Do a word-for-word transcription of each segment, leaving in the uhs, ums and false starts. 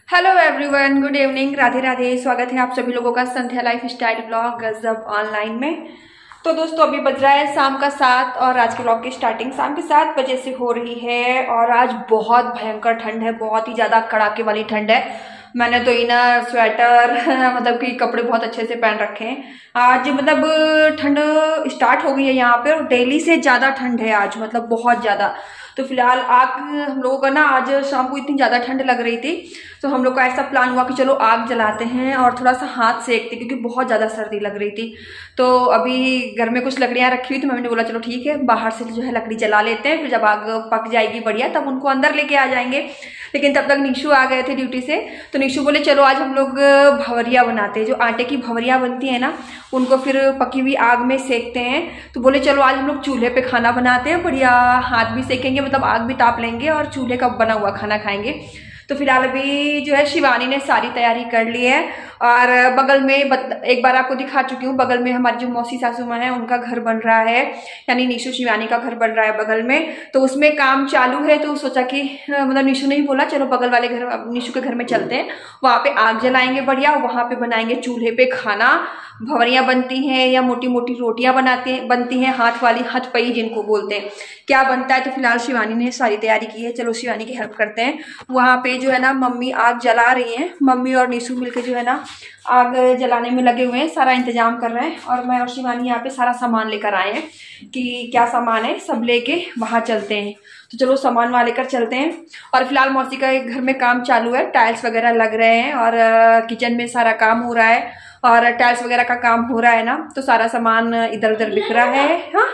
Hello everyone, good evening, Radhe Radhe. स्वागत है आप सभी लोगों का Sandhya life style blog Gajab online में। तो दोस्तों अभी बज रहा है शाम का सात और आज के ब्लॉग की स्टार्टिंग शाम के सात बजे से हो रही है। और आज बहुत भयंकर ठंड है, बहुत ही ज़्यादा कड़ाके वाली ठंड है। मैंने तो इनर स्वेटर मतलब कि कपड़े बहुत अच्छे से पहन रखे हैं। आज मतलब ठंड स्टार्ट हो गई है यहाँ पे और डेली से ज़्यादा ठंड है आज, मतलब बहुत ज़्यादा। तो फिलहाल आग हम लोगों का ना आज शाम को इतनी ज़्यादा ठंड लग रही थी तो हम लोग का ऐसा प्लान हुआ कि चलो आग जलाते हैं और थोड़ा सा हाथ सेकते, क्योंकि बहुत ज़्यादा सर्दी लग रही थी। तो अभी घर में कुछ लकड़ियाँ रखी हुई थी, मम्मी ने बोला चलो ठीक है बाहर से जो है लकड़ी जला लेते हैं, फिर जब आग पक जाएगी बढ़िया तब उनको अंदर लेके आ जाएंगे। लेकिन तब तक निशु आ गए थे ड्यूटी से, तो निशु बोले चलो आज हम लोग भवरिया बनाते हैं, जो आटे की भवरिया बनती है ना उनको फिर पकी हुई आग में सेकते हैं। तो बोले चलो आज हम लोग चूल्हे पे खाना बनाते हैं, बढ़िया हाथ भी सेकेंगे, मतलब आग भी ताप लेंगे और चूल्हे का बना हुआ खाना खाएंगे। तो फिलहाल अभी जो है शिवानी ने सारी तैयारी कर ली है और बगल में एक बार आपको दिखा चुकी हूँ, बगल में हमारी जो मौसी सासू माँ है उनका घर बन रहा है, यानी निशु शिवानी का घर बन रहा है बगल में। तो उसमें काम चालू है, तो सोचा कि मतलब निशु ने ही बोला चलो बगल वाले घर निशु के घर में चलते हैं, वहाँ पे आग जलाएंगे बढ़िया, वहाँ पे बनाएंगे चूल्हे पे खाना। भवरियाँ बनती हैं या मोटी मोटी रोटियाँ बनाते हैं बनती हैं, हाथ वाली हथपई जिनको बोलते हैं, क्या बनता है। तो फिलहाल शिवानी ने सारी तैयारी की है, चलो शिवानी की हेल्प करते हैं। वहाँ पे जो है ना मम्मी आग जला रही हैं, मम्मी और निशु मिलके जो है ना आग जलाने में लगे हुए हैं, सारा इंतजाम कर रहे हैं। और मैं और शिवानी यहाँ पे सारा सामान लेकर आए हैं कि क्या सामान है सब लेके वहाँ चलते हैं। तो चलो सामान वहाँ लेकर चलते हैं। और फिलहाल मौसी का घर में काम चालू है, टाइल्स वगैरह लग रहे हैं और किचन में सारा काम हो रहा है और टाइल्स वगैरह का काम हो रहा है ना, तो सारा सामान इधर उधर बिखरा है। हाँ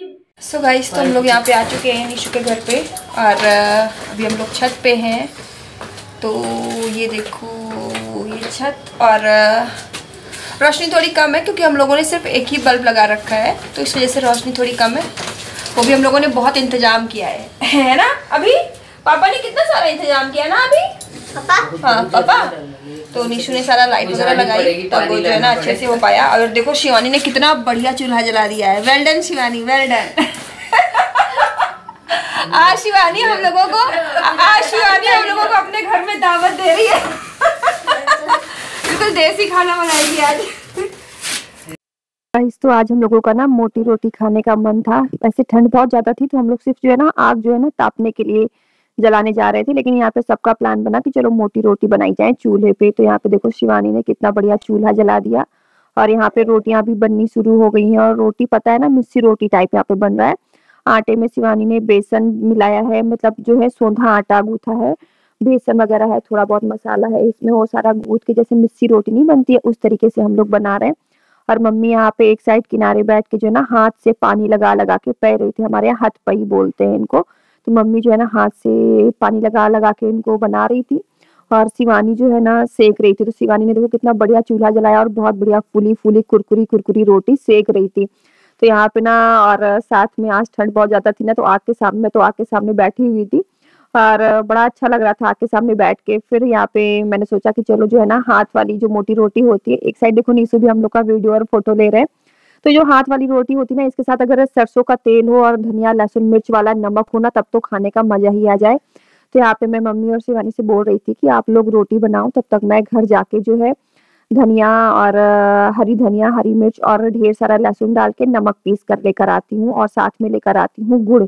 सो गाइस, तो हम लोग यहाँ पे आ चुके हैं निशु के घर पे और अभी हम लोग छत पे हैं। तो ये देखो ये छत, और रोशनी थोड़ी कम है क्योंकि हम लोगों ने सिर्फ एक ही बल्ब लगा रखा है, तो इस वजह से रोशनी थोड़ी कम है। वो भी हम लोगों ने बहुत इंतजाम किया है है ना। अभी पापा ने कितना सारा इंतजाम किया ना अभी पापा। हाँ पापा, तो निशु ने सारा लाइट वगैरह लगाई तब वो जो है ना अच्छे से हो पाया। और देखो शिवानी ने कितना बढ़िया चूल्हा जला दिया है, well done Shivani, well done. आज शिवानी हम लोगों को आज शिवानी हम लोगों को अपने घर में दावत दे रही है। बिल्कुल देसी खाना बनाएगी आज। तो आज हम लोगों का ना मोटी रोटी खाने का मन था। वैसे ठंड बहुत ज्यादा थी तो हम लोग सिर्फ जो है ना आग जो है ना तापने के लिए जलाने जा रहे थे, लेकिन यहाँ पे सबका प्लान बना कि चलो मोटी रोटी बनाई जाए चूल्हे पे। तो यहाँ पे देखो शिवानी ने कितना बढ़िया चूल्हा जला दिया और यहाँ पे रोटियां भी बननी शुरू हो गई हैं। और रोटी पता है ना मिस्सी रोटी टाइप यहाँ पे बन रहा है। आटे में शिवानी ने बेसन मिलाया है, मतलब जो है सोंधा आटा गूथा है, बेसन वगैरह है, थोड़ा बहुत मसाला है इसमें, वो सारा गूथ के जैसे मिस्सी रोटी नहीं बनती है उस तरीके से हम लोग बना रहे हैं। और मम्मी यहाँ पे एक साइड किनारे बैठ के जो है ना हाथ से पानी लगा लगा के पैर रही थी, हमारे यहाँ हथपई बोलते हैं इनको। तो मम्मी जो है ना हाथ से पानी लगा लगा के इनको बना रही थी और शिवानी जो है ना सेक रही थी। तो शिवानी ने देखो कितना बढ़िया चूल्हा जलाया और बहुत बढ़िया फूली फूली कुरकुरी कुरकुरी रोटी सेक रही थी। तो यहाँ पे ना और साथ में आज ठंड बहुत ज्यादा थी ना, तो आग के सामने मैं तो आग के सामने बैठी हुई थी और बड़ा अच्छा लग रहा था आग के सामने बैठ के। फिर यहाँ पे मैंने सोचा कि चलो जो है ना हाथ वाली जो मोटी रोटी होती है, एक साइड देखो नीसू भी हम लोग का वीडियो और फोटो ले रहे हैं, तो जो हाथ वाली रोटी होती है ना इसके साथ अगर सरसों का तेल हो और धनिया लहसुन मिर्च वाला नमक हो ना तब तो खाने का मजा ही आ जाए। तो यहाँ पे मैं मम्मी और शिवानी से बोल रही थी कि आप लोग रोटी बनाओ, तब तक मैं घर जाके जो है धनिया और हरी धनिया हरी मिर्च और ढेर सारा लहसुन डाल के नमक पीस कर लेकर आती हूँ और साथ में लेकर आती हूँ गुड़।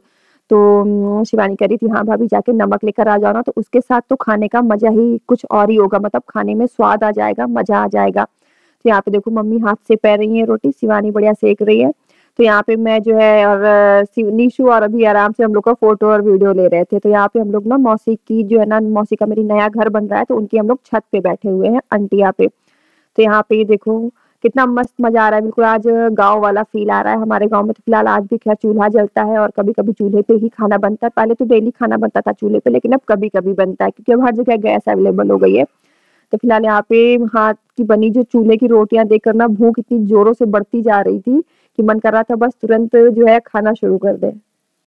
तो शिवानी कह रही थी हाँ भाभी जाके नमक लेकर आ जाओ ना, तो उसके साथ तो खाने का मजा ही कुछ और ही होगा, मतलब खाने में स्वाद आ जाएगा, मजा आ जाएगा। तो यहाँ पे देखो मम्मी हाथ से पैर रही है रोटी, शिवानी बढ़िया सेक रही है। तो यहाँ पे मैं जो है और निशु और अभी आराम से हम लोग का फोटो और वीडियो ले रहे थे। तो यहाँ पे हम लोग ना मौसी की जो है ना मौसी का मेरी नया घर बन रहा है, तो उनकी हम लोग छत पे बैठे हुए हैं अंटिया पे। तो यहाँ पे देखो कितना मस्त मजा आ रहा है, बिल्कुल आज गांव वाला फील आ रहा है। हमारे गांव में तो फिलहाल आज भी खैर चूल्हा जलता है और कभी कभी चूल्हे पे ही खाना बनता है। पहले तो डेली खाना बनता था चूल्हे पे, लेकिन अब कभी कभी बनता है क्योंकि अब हर जगह गैस अवेलेबल हो गई है। तो फिलहाल यहाँ पे हाथ की बनी जो चूल्हे की रोटियां देखकर ना भूख इतनी जोरों से बढ़ती जा रही थी कि मन कर रहा था बस तुरंत जो है खाना शुरू कर दे।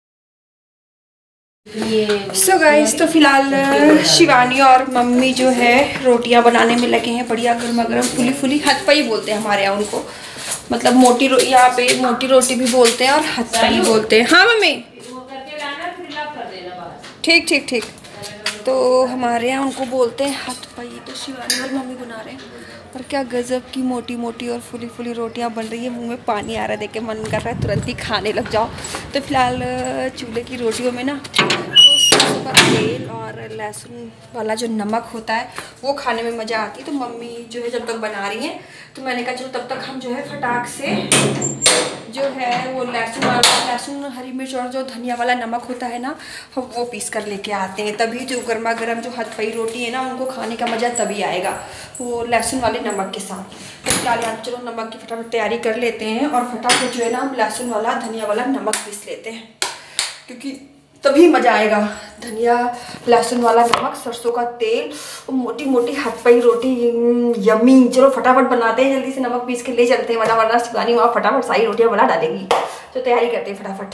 सो so गाइस, तो फिलहाल शिवानी और मम्मी जो है रोटियां बनाने में लगे हैं, बढ़िया गर्मा गर्म फुली फुली, हथपई बोलते हैं हमारे यहाँ उनको, मतलब मोटी रो यहाँ पे मोटी रोटी भी बोलते हैं और हथपई बोलते हैं। हाँ मम्मी ठीक ठीक ठीक। तो हमारे यहाँ उनको बोलते हैं हथ पाई। तो शिवानी और मम्मी बना रहे हैं और क्या गजब की मोटी मोटी और फुली फुली रोटियां बन रही है। मुंह में पानी आ रहा है, देख के मन कर रहा है तुरंत ही खाने लग जाओ। तो फिलहाल चूल्हे की रोटियों में ना तो सरसों का तेल और लहसुन वाला जो नमक होता है वो खाने में मज़ा आती है। तो मम्मी जो है जब तक बना रही हैं तो मैंने कहा चलो तब तक हम जो है फटाक से जो है वो लहसुन वाला लहसुन हरी मिर्च और जो धनिया वाला नमक होता है ना हम वो पीस कर लेके आते हैं। तभी जो गर्मा गर्म जो हथपई रोटी है ना उनको खाने का मज़ा तभी आएगा वो लहसुन वाले नमक के साथ। तो फिलहाल यहाँ चलो नमक की फटाफट तैयारी कर लेते हैं और फटाफट जो है ना हम लहसुन वाला धनिया वाला नमक पीस लेते हैं क्योंकि तभी मज़ा आएगा। धनिया लहसुन वाला नमक सरसों का तेल मोटी मोटी हथपई रोटी यम्मी। चलो फटाफट बनाते हैं, जल्दी से नमक पीस के ले चलते हैं वरना वरना शिवानी वहाँ फटाफट सारी रोटियाँ बना डालेगी। तो तैयारी करते हैं फटाफट।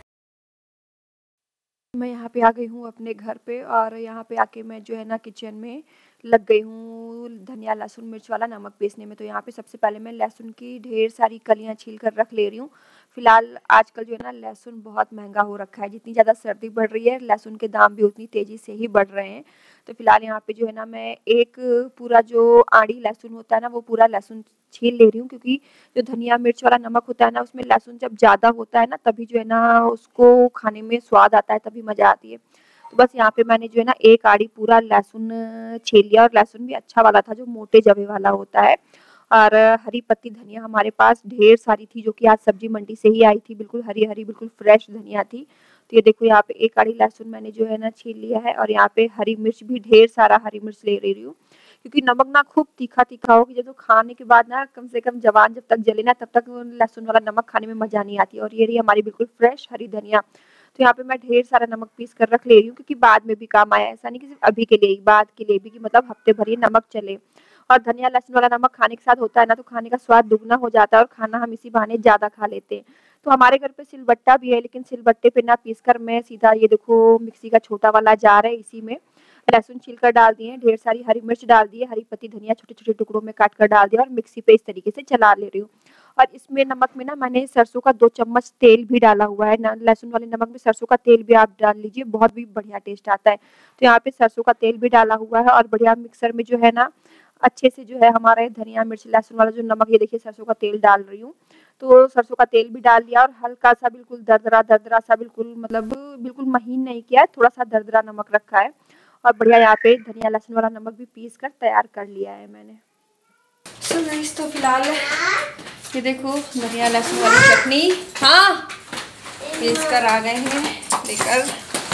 मैं यहाँ पे आ गई हूँ अपने घर पे और यहाँ पे आके मैं जो है ना किचन में लग गई हूँ धनिया लहसुन मिर्च वाला नमक पीसने में। तो यहाँ पे सबसे पहले मैं लहसुन की ढेर सारी कलियाँ छील कर रख ले रही हूँ। फिलहाल आजकल जो है ना लहसुन बहुत महंगा हो रखा है, जितनी ज़्यादा सर्दी बढ़ रही है लहसुन के दाम भी उतनी तेज़ी से ही बढ़ रहे हैं। तो फिलहाल यहाँ पे जो है ना मैं एक पूरा जो आड़ी लहसुन होता है ना वो पूरा लहसुन छील ले रही हूँ क्योंकि जो धनिया मिर्च वाला नमक होता है ना उसमें लहसुन जब ज़्यादा होता है ना तभी जो है ना उसको खाने में स्वाद आता है, तभी मज़ा आती है। तो बस यहाँ पे मैंने जो है ना एक आड़ी पूरा लहसुन छील लिया और लहसुन भी अच्छा वाला था जो मोटे जवे वाला होता है। और हरी पत्ती धनिया हमारे पास ढेर सारी थी जो कि आज सब्जी मंडी से ही आई थी, बिल्कुल हरी हरी बिल्कुल फ्रेश धनिया थी। तो ये देखो यहाँ पे एक आड़ी लहसुन मैंने जो है ना छील लिया है और यहाँ पे हरी मिर्च भी ढेर सारा हरी मिर्च ले रही हूँ क्योंकि नमक ना खूब तीखा तीखा हो कि जब तो खाने के बाद ना कम से कम जवान जब तक जले ना तब तक लहसुन वाला नमक खाने में मजा नहीं आती। और ये रही हमारी बिल्कुल फ्रेश हरी धनिया। तो यहाँ पे मैं ढेर सारा नमक पीस कर रख ले रही हूँ क्योंकि बाद में भी काम आया, ऐसा नहीं कि सिर्फ अभी के लिए ही, बाद के लिए भी कि मतलब हफ्ते भर ये नमक चले। और धनिया लहसुन वाला नमक खाने के साथ होता है ना तो खाने का स्वाद दुगना हो जाता है और खाना हम इसी बहाने ज्यादा खा लेते हैं। तो हमारे घर पे सिलबट्टा भी है लेकिन सिलबट्टे पे ना पीस कर मैं सीधा ये देखो मिक्सी का छोटा वाला जार है इसी में लहसुन छील कर डाल दिए, ढेर सारी हरी मिर्च डाल दी है, हरी पत्ती धनिया छोटे छोटे टुकड़ों में काट कर डाल दिया और मिक्सी पे इस तरीके से चला ले रही हूँ। और इसमें नमक में ना मैंने सरसों का दो चम्मच तेल भी डाला हुआ है। लहसुन वाले नमक में सरसों का तेल भी आप डाल लीजिए, बहुत भी बढ़िया टेस्ट आता है। तो यहाँ पे सरसों का तेल भी डाला हुआ है और बढ़िया मिक्सर में जो है ना अच्छे से जो है हमारा धनिया मिर्च लहसुन वाला जो नमक, ये देखिए सरसों का तेल डाल रही हूँ। तो सरसों का तेल भी डाल दिया और हल्का सा बिल्कुल दरदरा दरदरा सा बिल्कुल मतलब बिल्कुल महीन नहीं किया है, थोड़ा सा दरदरा नमक रखा है। और बढ़िया यहाँ पे धनिया लहसुन वाला नमक भी पीस कर तैयार कर लिया है मैंने। सो गाइस तो फिलहाल ये देखो धनिया लहसुन वाली चटनी हाँ पीस कर आ गए हैं लेकर।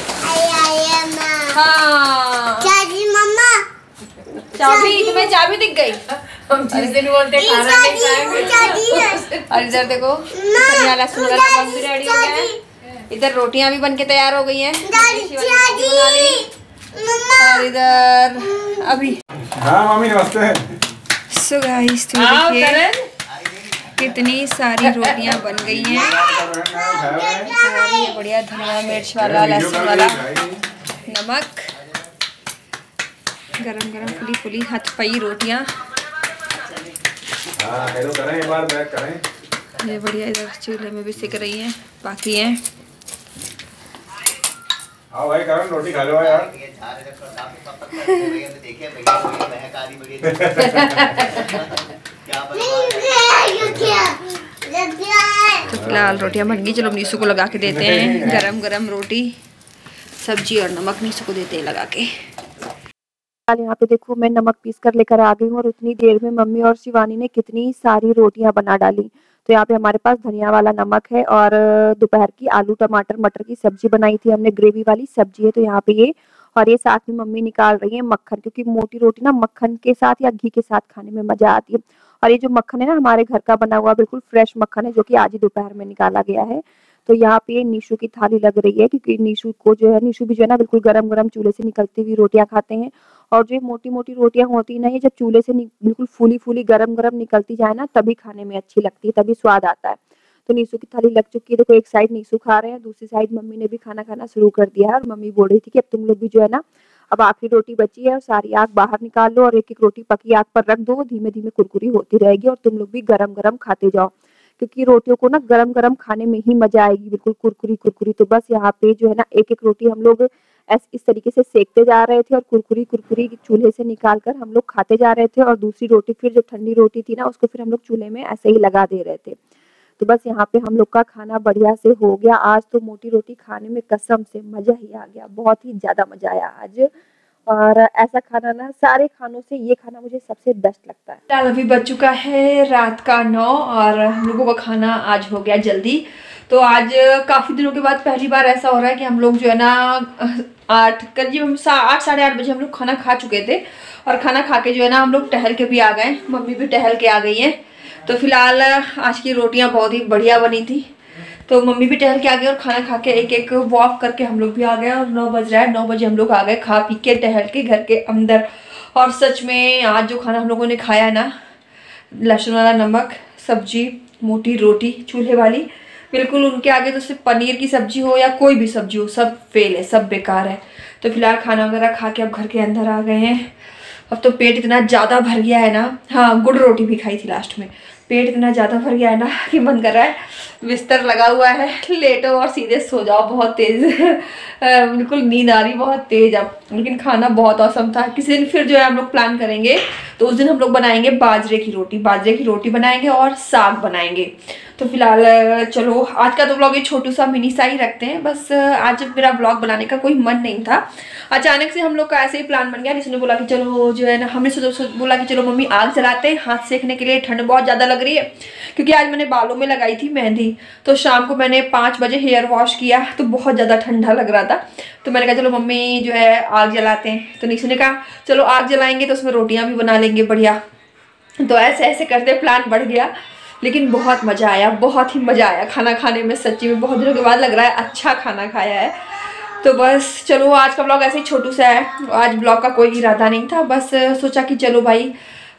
हाँ चाबी मम्मा, चाबी तुम्हें चाबी दिख गई? हम जिस दिन बोलते खाना नहीं खाएंगे। और इधर देखो धनिया लहसुन वाला नमक भी रेडी हो गया है। इधर रोटियां भी बन के तैयार हो गई हैं और इधर अभी हाँ मम्मी नमस्ते। सो गाइस तो देखिए कितनी सारी रोटियां बन गई हैं और ये बढ़िया धनिया मिर्च वाला लहसुन वाला नमक गरम गरम फुली फुली हथपई रोटियां। हाँ हेलो करें एक बार बैक करें। ये बढ़िया इधर चूल्हे में भी सिक रही हैं, बाकी हैं। आओ भाई करण रोटी खा लो यार। तो फिलहाल रोटियां बन गई, चलो नीसू को लगा के देते हैं गरम गरम रोटी सब्जी और नमक नीसू को देते हैं लगा के। यहाँ पे देखो मैं नमक पीस कर लेकर आ गई हूँ और उतनी देर में मम्मी और शिवानी ने कितनी सारी रोटियां बना डाली। तो यहाँ पे हमारे पास धनिया वाला नमक है और दोपहर की आलू टमाटर मटर की सब्जी बनाई थी हमने, ग्रेवी वाली सब्जी है। तो यहाँ पे ये और ये साथ में मम्मी निकाल रही है मक्खन, क्योंकि मोटी रोटी ना मक्खन के साथ या घी के साथ खाने में मजा आती है। और ये जो मक्खन है ना हमारे घर का बना हुआ बिल्कुल फ्रेश मक्खन है जो कि आज ही दोपहर में निकाला गया है। तो यहाँ पे नीशू की थाली लग रही है क्योंकि नीशू को जो है नीशू भी जो है ना बिल्कुल गरम गरम चूल्हे से निकलती हुई रोटियां खाते हैं। और जो मोटी मोटी रोटियां होती है ना ये जब चूल्हे से बिल्कुल फूली फूली गरम गरम निकलती जाए ना तभी खाने में अच्छी लगती है, तभी स्वाद आता है। तो नीशू की थाली लग चुकी है, देखो एक साइड नीशू खा रहे हैं, दूसरी साइड मम्मी ने भी खाना खाना शुरू कर दिया है। और मम्मी बोल रही थी कि अब तुम लोग भी जो है ना अब आखिरी रोटी बची है और सारी आग बाहर निकाल लो और एक एक रोटी पकी आग पर रख दो, धीमे धीमे कुरकुरी होती रहेगी और तुम लोग भी गरम गरम खाते जाओ, क्योंकि रोटियों को ना गरम गरम खाने में ही मजा आएगी बिल्कुल कुरकुरी कुरकुरी। तो बस यहाँ पे जो है ना एक एक रोटी हम लोग ऐसे इस तरीके से सेकते जा रहे थे और कुरकुरी कुरकुरी चूल्हे से निकाल कर हम लोग खाते जा रहे थे। और दूसरी रोटी फिर जो ठंडी रोटी थी ना उसको फिर हम लोग चूल्हे में ऐसे ही लगा दे रहे थे। तो बस यहाँ पे हम लोग का खाना बढ़िया से हो गया। आज तो मोटी रोटी खाने में कसम से मजा ही आ गया, बहुत ही ज्यादा मजा आया आज। और ऐसा खाना ना सारे खानों से ये खाना मुझे सबसे बेस्ट लगता है। फिलहाल अभी बज चुका है रात का नौ और हम लोगों का खाना आज हो गया जल्दी। तो आज काफ़ी दिनों के बाद पहली बार ऐसा हो रहा है कि हम लोग जो है ना आठ करीब हम आठ साढ़े आठ बजे हम लोग खाना खा चुके थे और खाना खा के जो है ना हम लोग टहल के भी आ गए, मम्मी भी टहल के आ गई हैं। तो फिलहाल आज की रोटियां बहुत ही बढ़िया बनी थी, तो मम्मी भी टहल के आ गई और खाना खा के एक एक वॉक करके हम लोग भी आ गए। और नौ बज रहा है, नौ बजे हम लोग आ गए खा पी के टहल के घर के अंदर। और सच में आज जो खाना हम लोगों ने खाया है ना, लहसुन वाला नमक, सब्जी, मोटी रोटी चूल्हे वाली, बिल्कुल उनके आगे तो सिर्फ पनीर की सब्जी हो या कोई भी सब्जी हो सब फेल है, सब बेकार है। तो फिलहाल खाना वगैरह खा के अब घर के अंदर आ गए हैं। अब तो पेट इतना ज़्यादा भर गया है ना, हाँ गुड़ रोटी भी खाई थी लास्ट में। पेट इतना ज़्यादा भर गया है ना कि मन कर रहा है बिस्तर लगा हुआ है, लेटो और सीधे सो जाओ। बहुत तेज़ बिल्कुल नींद आ रही बहुत तेज़ अब। लेकिन खाना बहुत औसम था। किसी दिन फिर जो है हम लोग प्लान करेंगे, तो उस दिन हम लोग बनाएंगे बाजरे की रोटी, बाजरे की रोटी बनाएंगे और साग बनाएंगे। तो फिलहाल चलो आज का तो ब्लॉग ये छोटू सा मिनी सा ही रखते हैं। बस आज मेरा ब्लॉग बनाने का कोई मन नहीं था, अचानक से हम लोग का ऐसे ही प्लान बन गया। जिसने बोला कि चलो जो है ना, हमने सोचा बोला कि चलो मम्मी आग जलाते हैं हाथ सेकने के लिए, ठंड बहुत ज़्यादा लग रही है। क्योंकि आज मैंने बालों में लगाई थी मेहंदी, तो शाम को मैंने पाँच बजे हेयर वॉश किया, तो बहुत ज़्यादा ठंडा लग रहा था। तो मैंने कहा चलो मम्मी जो है आग जलाते हैं। तो निशु ने कहा चलो आग जलाएंगे तो उसमें रोटियाँ भी बना लेंगे बढ़िया। तो ऐसे ऐसे करते प्लान बढ़ गया, लेकिन बहुत मज़ा आया, बहुत ही मज़ा आया खाना खाने में। सच्ची में बहुत दिनों के बाद लग रहा है अच्छा खाना खाया है। तो बस चलो आज का ब्लॉग ऐसे ही छोटू सा है। आज ब्लॉग का कोई इरादा नहीं था, बस सोचा कि चलो भाई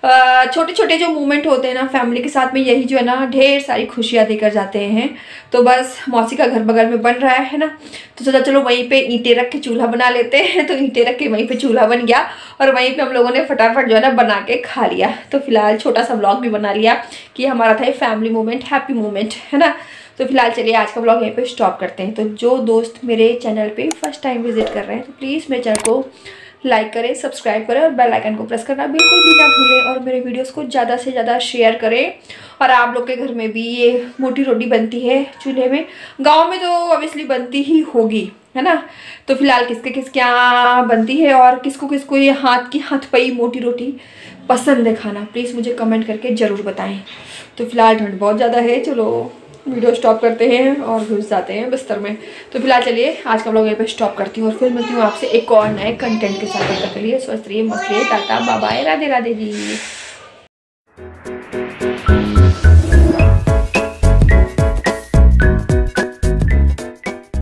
छोटे छोटे जो मूवमेंट होते हैं ना फैमिली के साथ में, यही जो है ना ढेर सारी खुशियाँ देकर जाते हैं। तो बस मौसी का घर बगल में बन रहा है ना, तो सोचा चलो वहीं पे ईंटें रख के चूल्हा बना लेते हैं। तो ईंटें रख के वहीं पे चूल्हा बन गया और वहीं पे हम लोगों ने फटाफट जो है ना बना के खा लिया। तो फिलहाल छोटा सा ब्लॉग भी बना लिया कि हमारा था ये फैमिली मोमेंट, हैप्पी मोमेंट है ना। तो फिलहाल चलिए आज का ब्लॉग यहीं पे स्टॉप करते हैं। तो जो दोस्त मेरे चैनल पे फर्स्ट टाइम विजिट कर रहे हैं तो प्लीज़ मेरे चैनल को लाइक करें, सब्सक्राइब करें और बेल आइकन को प्रेस करना बिल्कुल भी ना भूलें। और मेरे वीडियोस को ज़्यादा से ज़्यादा शेयर करें। और आप लोग के घर में भी ये मोटी रोटी बनती है चूल्हे में, गांव में तो ऑब्वियसली बनती ही होगी है ना। तो फिलहाल किसके किसके यहाँ बनती है और किसको किसको ये हाथ की हाथ पई मोटी रोटी पसंद है खाना, प्लीज़ मुझे कमेंट करके ज़रूर बताएँ। तो फिलहाल ठंड बहुत ज़्यादा है, चलो वीडियो स्टॉप करते हैं और घुस जाते हैं बिस्तर में। तो फिलहाल चलिए आज का ब्लॉग यहीं पे स्टॉप करती हूँ और फिर मिलती हूँ आपसे एक और नए कंटेंट के साथ। तब तक के लिए स्वस्थ रहिए, मस्त रहिए, tata bye bye, Radhe Radhe जी।